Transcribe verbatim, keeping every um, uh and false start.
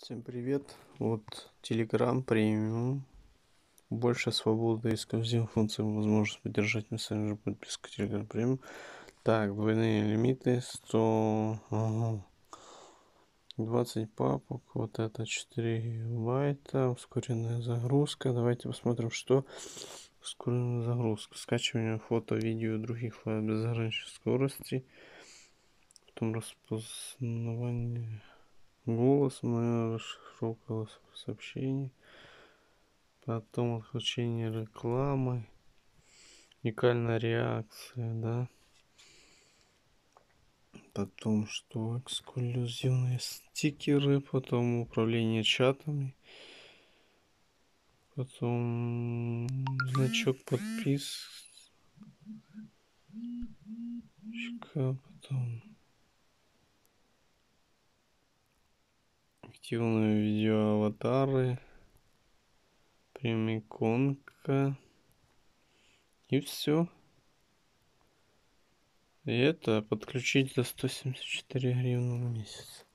Всем привет! Вот Telegram премиум. Больше свободы, эксклюзивных функций, возможность поддержать мессенджер, подписка Telegram премиум. Так, двойные лимиты сто, ага. двадцать папок, вот это четыре байта, ускоренная загрузка. Давайте посмотрим, что ускоренная загрузка. Скачивание фото, видео, других файлов без ограниченной скорости. Потом распознавание голоса, наверное, расшифровка голосовых сообщений. Потом отключение рекламы. Уникальная реакция, да. Потом что? Эксклюзивные стикеры. Потом управление чатами. Потом значок подписки. Потом активные видео аватары. Прям иконка. И все. И это подключить за сто семьдесят четыре гривны в месяц.